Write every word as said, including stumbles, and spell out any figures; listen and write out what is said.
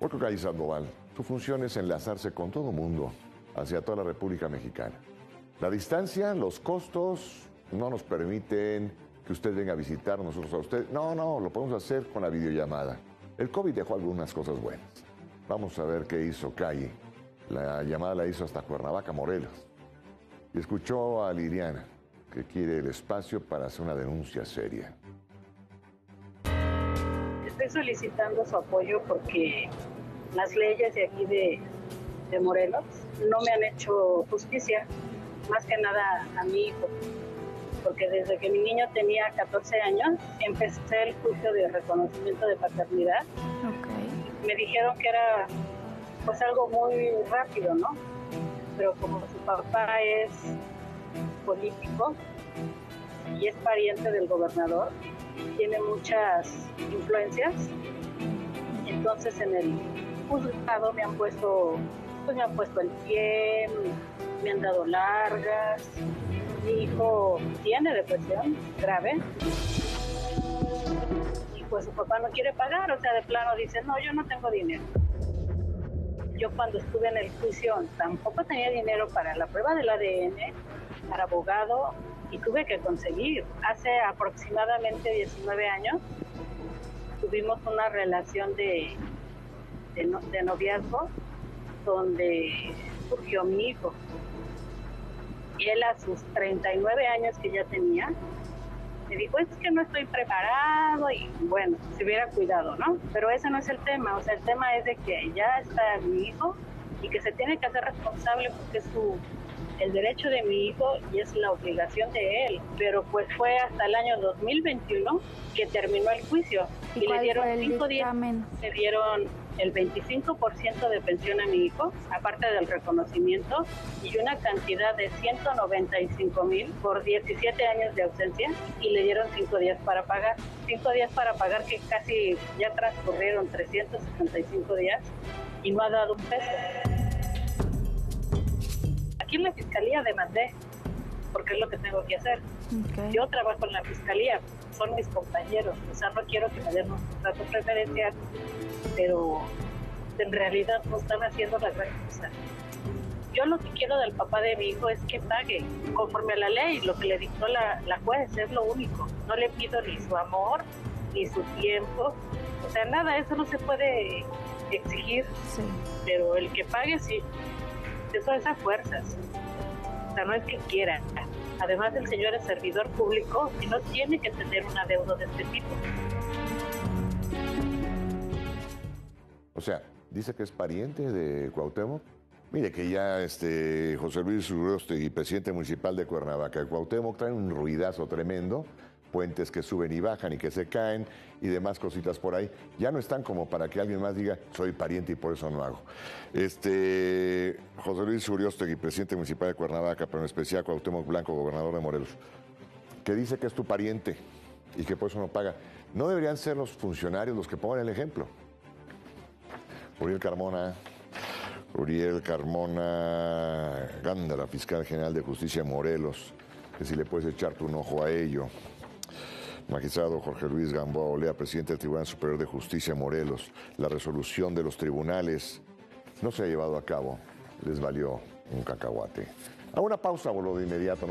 Otro Calle Sandoval, su función es enlazarse con todo mundo hacia toda la República Mexicana. La distancia, los costos no nos permiten que usted venga a visitar nosotros a usted. No, no, lo podemos hacer con la videollamada. El COVID dejó algunas cosas buenas. Vamos a ver qué hizo Calle. La llamada la hizo hasta Cuernavaca, Morelos. Y escuchó a Liliana, que quiere el espacio para hacer una denuncia seria. Estoy solicitando su apoyo porque las leyes de aquí de, de Morelos no me han hecho justicia, más que nada a mi hijo, porque desde que mi niño tenía catorce años empecé el juicio de reconocimiento de paternidad. Okay. Me dijeron que era pues algo muy rápido, ¿no? Pero como su papá es político y es pariente del gobernador, tiene muchas influencias, entonces en el juzgado me han puesto, pues me han puesto el pie, me han dado largas. Mi hijo tiene depresión grave y pues su papá no quiere pagar, o sea, de plano dice, no, yo no tengo dinero. Yo cuando estuve en el juicio tampoco tenía dinero para la prueba del A D N, para abogado, y tuve que conseguir. Hace aproximadamente diecinueve años tuvimos una relación de, de, no, de noviazgo donde surgió mi hijo. Y él a sus treinta y nueve años que ya tenía, me dijo, es que no estoy preparado y bueno, se hubiera cuidado, ¿no? Pero ese no es el tema, o sea, el tema es de que ya está mi hijo y que se tiene que hacer responsable porque es su, el derecho de mi hijo y es la obligación de él. Pero pues fue hasta el año dos mil veintiuno que terminó el juicio y, y le dieron cinco días, le dieron el veinticinco por ciento de pensión a mi hijo, aparte del reconocimiento, y una cantidad de ciento noventa y cinco mil por diecisiete años de ausencia, y le dieron cinco días para pagar. Cinco días para pagar que casi ya transcurrieron trescientos sesenta y cinco días y no ha dado un peso. Aquí en la fiscalía demandé, porque es lo que tengo que hacer. Okay. Yo trabajo en la fiscalía, son mis compañeros, o sea, no quiero que me den un trato preferencial, pero en realidad no están haciendo la gran cosa. Yo lo que quiero del papá de mi hijo es que pague conforme a la ley, lo que le dictó la, la juez, es lo único. No le pido ni su amor, ni su tiempo, o sea, nada, eso no se puede exigir, sí. Pero el que pague sí, eso es a fuerzas, o sea, no es que quiera. Además, el señor es servidor público y no tiene que tener un adeudo de este tipo. O sea, dice que es pariente de Cuauhtémoc. Mire que ya este José Luis Urioste, presidente municipal de Cuernavaca, de Cuauhtémoc, trae un ruidazo tremendo, puentes que suben y bajan y que se caen y demás cositas por ahí. Ya no están como para que alguien más diga, soy pariente y por eso no hago. Este José Luis Urioste, presidente municipal de Cuernavaca, pero en especial Cuauhtémoc Blanco, gobernador de Morelos, que dice que es tu pariente y que por eso no paga. ¿No deberían ser los funcionarios los que pongan el ejemplo? Uriel Carmona, Uriel Carmona Gándara, fiscal general de justicia de Morelos, que si le puedes echarte un ojo a ello. Magistrado Jorge Luis Gamboa Olea, presidente del Tribunal Superior de Justicia de Morelos, la resolución de los tribunales no se ha llevado a cabo, les valió un cacahuate. A una pausa, voló de inmediato.